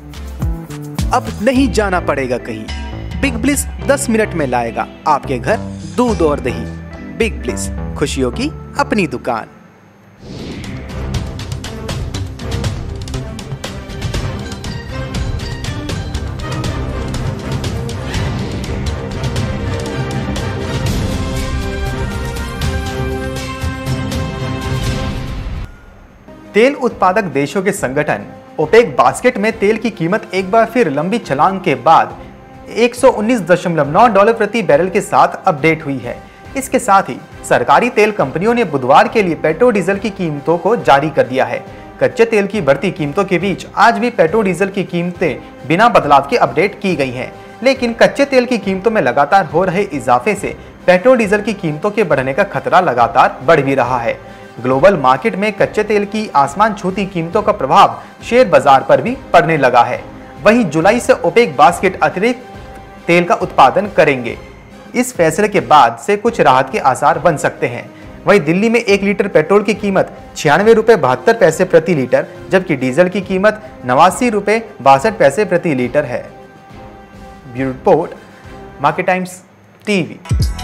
अब नहीं जाना पड़ेगा कहीं, बिग ब्लिस 10 मिनट में लाएगा आपके घर दूध और दही। बिग ब्लिस, खुशियों की अपनी दुकान। तेल उत्पादक देशों के संगठन ओपेक बास्केट में तेल की कीमत एक बार फिर लंबी छलांग के बाद $119.9 प्रति बैरल के साथ अपडेट हुई है। इसके साथ ही सरकारी तेल कंपनियों ने बुधवार के लिए पेट्रोल डीजल की कीमतों को जारी कर दिया है। कच्चे तेल की बढ़ती कीमतों के बीच आज भी पेट्रोल डीजल की कीमतें बिना बदलाव के अपडेट की गई हैं। लेकिन कच्चे तेल की कीमतों में लगातार हो रहे इजाफे से पेट्रोल डीजल की कीमतों के बढ़ने का खतरा लगातार बढ़ भी रहा है। ग्लोबल मार्केट में कच्चे तेल की आसमान छूती कीमतों का प्रभाव शेयर बाजार पर भी पड़ने लगा है। वहीं जुलाई से ओपेक बास्केट अतिरिक्त तेल का उत्पादन करेंगे। इस फैसले के बाद से कुछ राहत के आसार बन सकते हैं। वहीं दिल्ली में 1 लीटर पेट्रोल की कीमत ₹96.72 प्रति लीटर, जबकि डीजल की कीमत ₹89.62 प्रति लीटर है। Bureau report, market times TV.